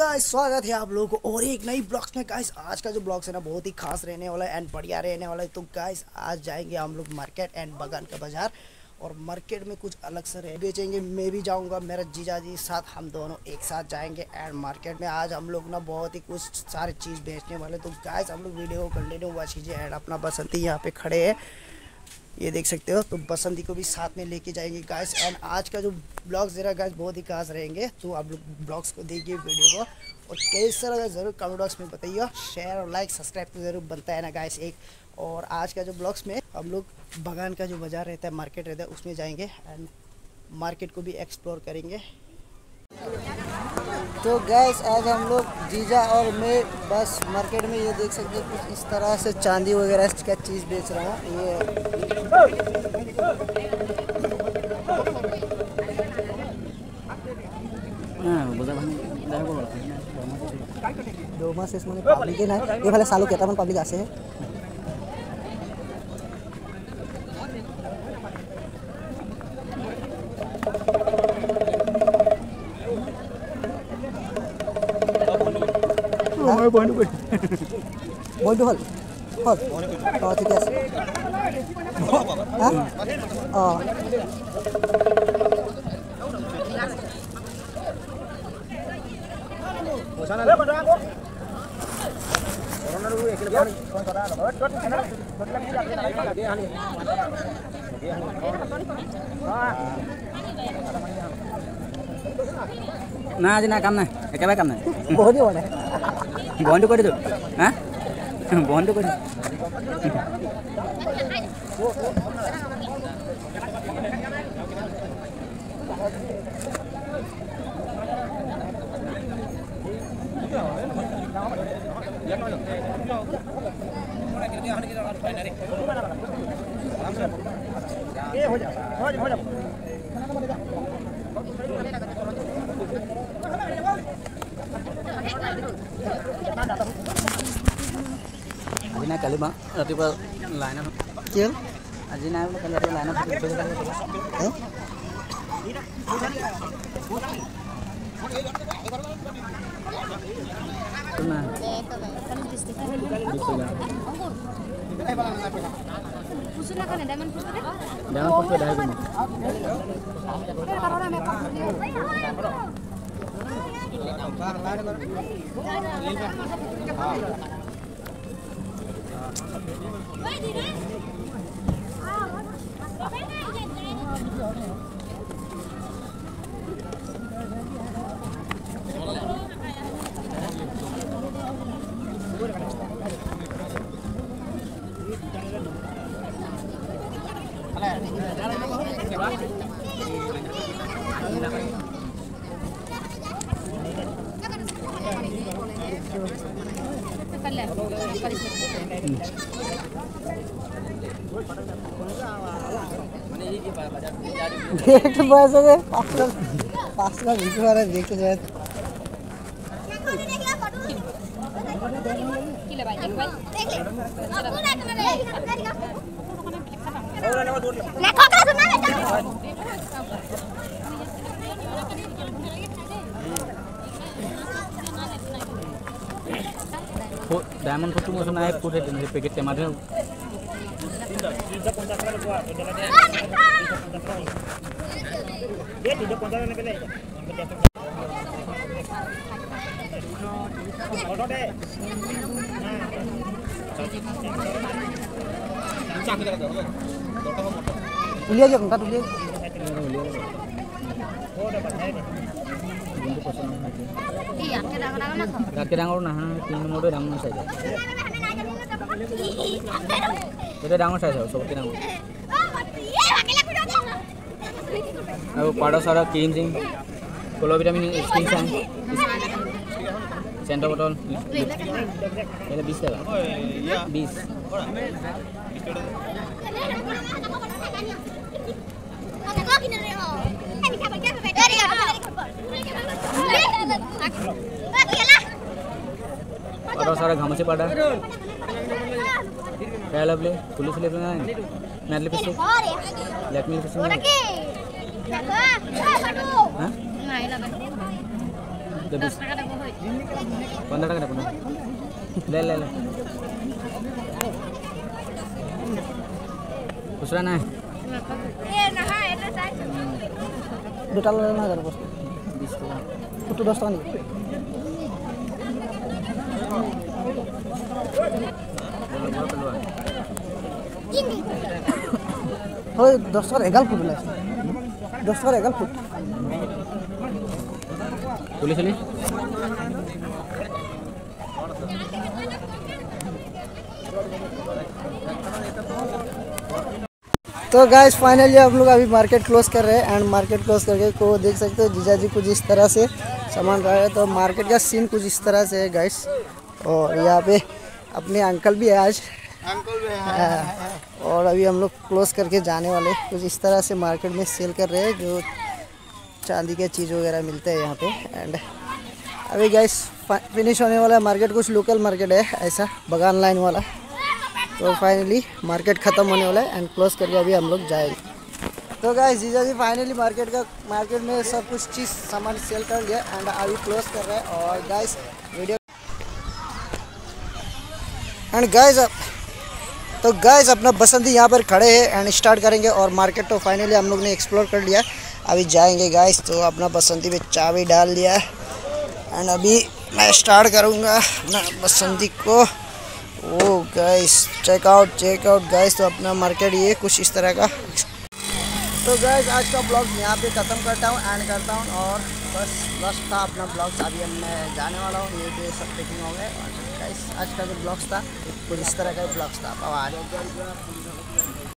Guys, स्वागत है आप लोगों को और एक नई ब्लॉग्स में। गाइस आज का जो ब्लॉग्स है ना बहुत ही खास रहने वाला है एंड बढ़िया रहने वाला है। तो गाइस आज जाएंगे हम लोग मार्केट एंड बगान का बाजार, और मार्केट में कुछ अलग से बेचेंगे। मैं भी जाऊंगा, मेरा जीजा जी साथ, हम दोनों एक साथ जाएंगे एंड मार्केट में आज हम लोग ना बहुत ही कुछ सारी चीज़ बेचने वाले। तो गाइस हम लोग वीडियो को कंटिन्यू वॉच कीजिए। एंड अपना बसंती यहाँ पे खड़े हैं, ये देख सकते हो। तो बसंती को भी साथ में लेके जाएंगे गाइस। एंड आज का जो ब्लॉग्स दे रहा है गाइस बहुत ही खास रहेंगे। तो आप लोग ब्लॉग्स को देखिए, वीडियो को, और कैसा लगा ज़रूर कमेंट बॉक्स में बताइए। शेयर और लाइक सब्सक्राइब तो ज़रूर बनता है ना गाइस एक। और आज का जो ब्लॉग्स में हम लोग बगान का जो बाज़ार रहता है, मार्केट रहता है, उसमें जाएंगे एंड मार्केट को भी एक्सप्लोर करेंगे। तो गैस आज हम लोग जीजा और मैं बस मार्केट में, ये देख सकते हैं कुछ इस तरह से चांदी वगैरह का चीज़ बेच रहा हूँ। ये दो मास इसमें पब्लिक है ना, ये वाले सालों कहता हूँ पब्लिक आसे है। বইটো হল হল অঁ ঠিকে আছে অঁ না আজি না কাম নাই, একেবাৰে কাম নাই। বহুত দিন হোৱা নাই, বন্ধটো কৰি দিওঁ। হা বন্ধটো কৰি দিওঁ। আজি নাই কালি ৰাতিপুৱা লাইনত কি হ'ল? আজি নাই বোলে, কালি ৰাতিপুৱা লাইনত দেখতে পাওয়া যাবে 5 লাখ ভিডিও বারে দেখতে যায়। কি লে ভাই দেখ ভাই দেখ লে লেখা করা শুননা डायमंड फोटो में सुना है पूरे पैकेट के माध्यम उलिया जो कंका उलिया रात डांगर ना 3 नंबर डांगर साइज এটা ডাঙৰ সাইজ হয়, সবকে ডাঙৰ। আৰু পাউডাৰ সারা ক্রিম জিং কোলো ভিটামিন স্কিন সাইন সেন্টার বটল এটা 20 টাকা 20 पाउडर सारा घामोची पाउडर क्या लवली पुलिस ले ना मैट लिपस्टिक लैक्मे लिपस्टिक हां नहीं लगा 10 15 টাকা না ले ले ले खुसरा ना দুটা ললে না যাবে 20 টাকা একটু 10 টাকা নিন ওই 10 টাকা এগাল ফুট না 10 টাকা এগাল ফুট চলি চলি तो गाइस फाइनली हम लोग अभी मार्केट क्लोज कर रहे हैं एंड मार्केट क्लोज करके को देख सकते हो जीजा जी कुछ इस तरह से सामान रहा है। तो मार्केट का सीन कुछ इस तरह से है गाइस। और यहाँ पे अपने अंकल भी है आज, अंकल भी है। और अभी हम लोग क्लोज करके जाने वाले कुछ इस तरह से मार्केट में सेल कर रहे हैं जो चांदी के चीज़ वगैरह मिलते हैं यहाँ पे। एंड अभी गाइस फिनिश होने वाला है मार्केट, कुछ लोकल मार्केट है ऐसा बगान लाइन वाला। तो फाइनली मार्केट ख़त्म होने वाला है एंड क्लोज करके अभी हम लोग जाएंगे। तो गाइस जीजा जी फाइनली मार्केट में सब कुछ चीज़ सामान सेल कर लिया एंड अभी क्लोज कर रहे हैं। और गाइस वीडियो एंड गाइस अपना बसंती यहाँ पर खड़े हैं एंड स्टार्ट करेंगे। और मार्केट तो फाइनली हम लोग ने एक्सप्लोर कर लिया, अभी जाएंगे गाइस। तो अपना बसंती में चाबी डाल लिया एंड अभी मैं स्टार्ट करूँगा अपना बसंती को। Oh guys check out guys. तो अपना मार्केट ये कुछ इस तरह का। तो गाइस आज का ब्लॉग यहाँ पे ख़त्म करता हूँ एंड करता हूँ। और बस था अपना ब्लॉग, अभी मैं जाने वाला हूँ, ये जो सब पैकिंग हो गए। और गाइस आज का जो ब्लॉग था कुछ इस तरह का ब्लॉग था।